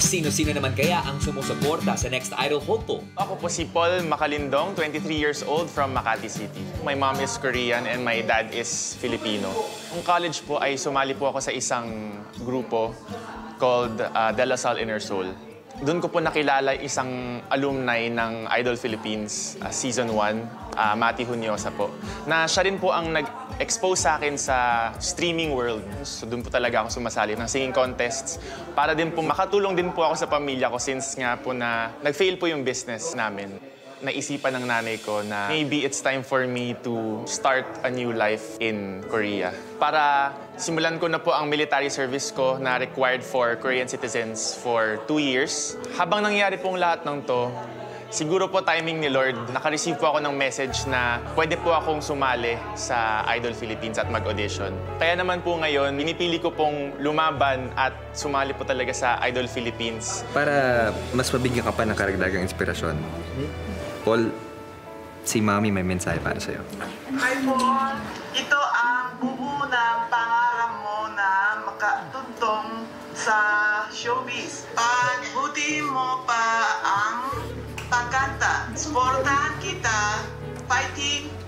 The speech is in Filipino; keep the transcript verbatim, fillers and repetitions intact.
Sino-sino naman kaya ang sumusuporta sa Next Idol hopeful? Ako po si Paul Macalindong, twenty-three years old from Makati City. My mom is Korean and my dad is Filipino. Nung college po ay sumali po ako sa isang grupo called uh, De La Salle Inner Soul. Doon ko po nakilala isang alumni ng Idol Philippines uh, Season one, uh, Mati Hunyosa po, na siya rin po ang nag-expose sa akin sa streaming world. So doon po talaga ako sumasali ng singing contests para din po makatulong din po ako sa pamilya ko since nga po na nag-fail po yung business namin. Naisipan ng nanay ko na maybe it's time for me to start a new life in Korea. Para simulan ko na po ang military service ko na required for Korean citizens for two years. Habang nangyari pong lahat ng to, siguro po timing ni Lord, naka-receive po ako ng message na pwede po akong sumali sa Idol Philippines at mag-audition. Kaya naman po ngayon, pinipili ko pong lumaban at sumali po talaga sa Idol Philippines. Para mas mabigyan ka pa ng karagdagang inspirasyon, Paul, si Mami may mensahe para sa'yo. Hi, Paul. Ito ang buo ng pangarap mo na makatuntong sa showbiz. Pagbuti mo pa ang pagkanta. Sportahan kita. Fighting